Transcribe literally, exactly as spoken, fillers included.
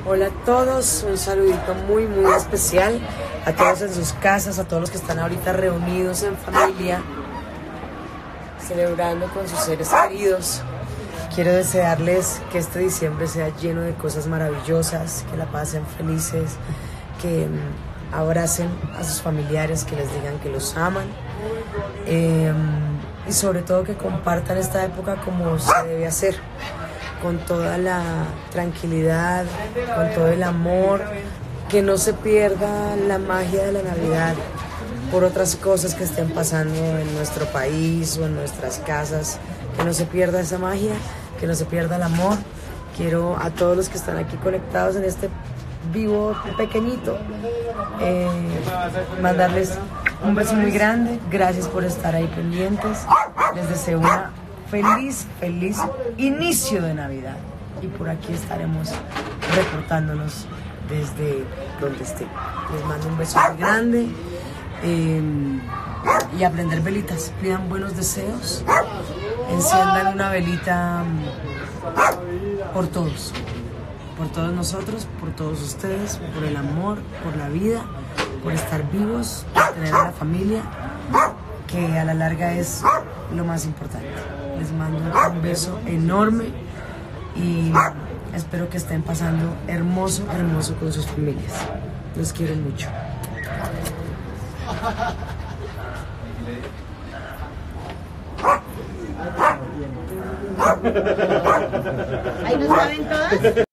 Hola a todos, un saludito muy muy especial a todos en sus casas, a todos los que están ahorita reunidos en familia, celebrando con sus seres queridos. Quiero desearles que este diciembre sea lleno de cosas maravillosas, que la pasen felices, que um, abracen a sus familiares, que les digan que los aman, eh, y sobre todo que compartan esta época como se debe hacer, con toda la tranquilidad, con todo el amor, que no se pierda la magia de la Navidad por otras cosas que estén pasando en nuestro país o en nuestras casas, que no se pierda esa magia, que no se pierda el amor. Quiero a todos los que están aquí conectados en este vivo pequeñito, eh, mandarles un beso muy grande, gracias por estar ahí pendientes, les deseo una feliz, feliz inicio de Navidad y por aquí estaremos reportándonos desde donde esté. Les mando un beso muy grande eh, y a prender velitas, pidan buenos deseos, enciendan una velita por todos, por todos nosotros, por todos ustedes, por el amor, por la vida, por estar vivos, por tener a la familia, que a la larga es lo más importante. Les mando un beso enorme y espero que estén pasando hermoso, hermoso con sus familias. Los quiero mucho. Ahí nos saben todas.